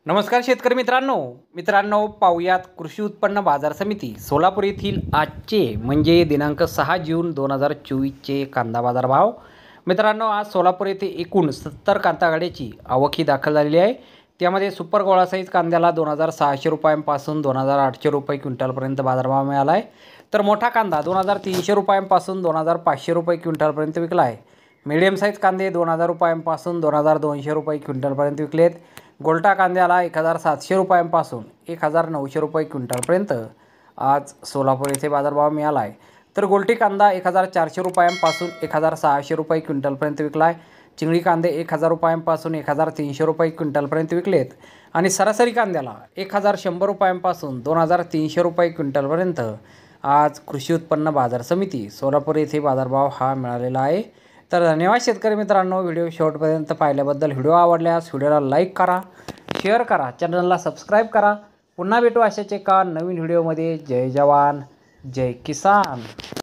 नमस्कार शेतकरी मित्रांनो पाहुयात कृषी उत्पन्न बाजार समिती सोलापूर येथील आजचे म्हणजे दिनांक 6 जून 2024चे कांदा बाजार भाव। मित्रांनो, आज सोलापूर येथे एकूण 70 कांदा गाड्याची आवक ही दाखल झालेली आहे। त्यामध्ये सुपर गोळा साईज कांद्याला 2600 रुपयांपासून 2800 रुपये क्विंटलपर्यंत बाजारभाव मिळाला आहे। तर मोठा कांदा 2300 रुपयांपासून 2500 रुपये क्विंटलपर्यंत विकला आहे। मीडियम साईज कांदे 2000 रुपयांपासून 2200 रुपये क्विंटलपर्यंत विकलेत। गोल्टा कांद्याला 1700 रुपयांपासून 1900 रुपये क्विंटलपर्यंत आज सोलापूर येथे बाजारभाव मिळाला आहे। तर गोल्टी कांदा 1400 रुपयांपासून 1600 रुपये क्विंटलपर्यंत विकला आहे। चिंगडी कांदे 1000 रुपयांपासून 1300 रुपये क्विंटलपर्यंत विकलेत आणि सरासरी कांद्याला 1100 रुपयांपासून 2300 रुपये क्विंटलपर्यंत आज कृषी उत्पन्न बाजार समिती सोलापूर येथे बाजारभाव हा मिळालेला आहे। तर धन्यवाद शेतकरी मित्रांनो, व्हिडिओ शेवटपर्यंत पाहिल्याबद्दल। व्हिडिओ आवडल्यास व्हिडिओला लाईक करा, शेअर करा, चॅनलला सबस्क्राईब करा। पुन्हा भेटू अशाच एका नवीन व्हिडिओमध्ये। जय जवान जय किसान।